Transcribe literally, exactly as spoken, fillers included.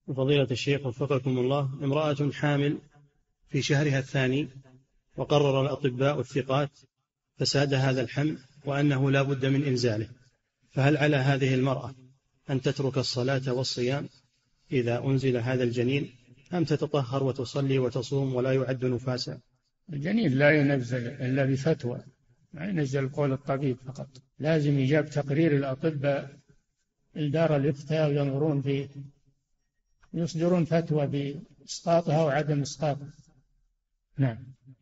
فضيلة الشيخ وفقكم الله، امرأة حامل في شهرها الثاني، وقرر الأطباء الثقات فساد هذا الحمل وأنه لا بد من إنزاله، فهل على هذه المرأة أن تترك الصلاة والصيام إذا أنزل هذا الجنين، أم تتطهر وتصلي وتصوم ولا يعد نفاسا؟ الجنين لا ينزل إلا بفتوى، ما ينزل قول الطبيب فقط، لازم يجاب تقرير الأطباء الدار الإفتاء ينظرون في يصدرون فتوى بإسقاطها وعدم إسقاطها. نعم.